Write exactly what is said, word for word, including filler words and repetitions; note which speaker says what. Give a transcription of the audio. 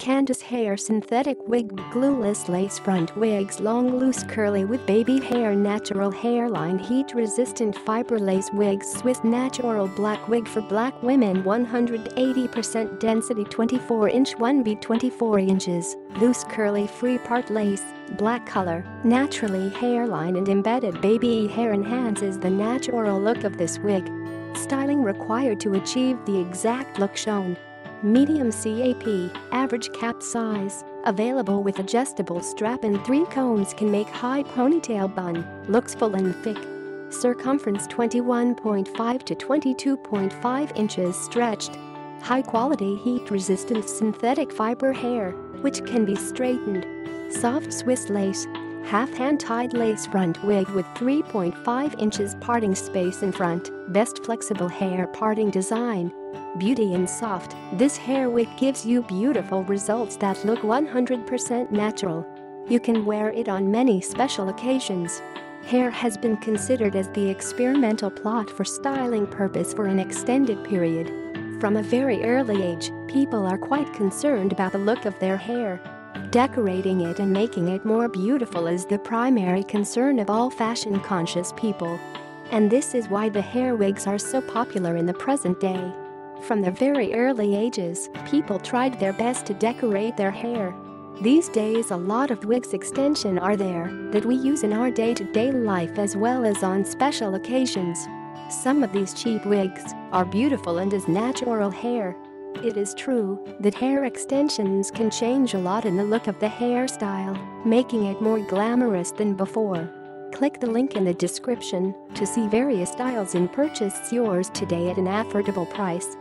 Speaker 1: Candice hair synthetic wig, glueless lace front wigs, long loose curly with baby hair, natural hairline, heat resistant fiber lace wigs, Swiss natural black wig for black women, one hundred eighty percent density, twenty-four inch one B, twenty-four inches, loose curly free part lace, black color, naturally hairline and embedded baby hair enhances the natural look of this wig. Styling required to achieve the exact look shown. Medium C A P, average cap size, available with adjustable strap and three combs, can make high ponytail bun, looks full and thick. Circumference twenty-one point five to twenty-two point five inches stretched. High quality heat resistant synthetic fiber hair, which can be straightened. Soft Swiss lace, half hand tied lace front wig with three point five inches parting space in front, best flexible hair parting design. Beauty and soft, this hair wig gives you beautiful results that look one hundred percent natural. You can wear it on many special occasions. Hair has been considered as the experimental plot for styling purpose for an extended period. From a very early age, people are quite concerned about the look of their hair. Decorating it and making it more beautiful is the primary concern of all fashion-conscious people. And this is why the hair wigs are so popular in the present day. From the very early ages, people tried their best to decorate their hair. These days a lot of wigs extension are there that we use in our day-to-day life as well as on special occasions. Some of these cheap wigs are beautiful and as natural hair. It is true that hair extensions can change a lot in the look of the hairstyle, making it more glamorous than before. Click the link in the description to see various styles and purchase yours today at an affordable price.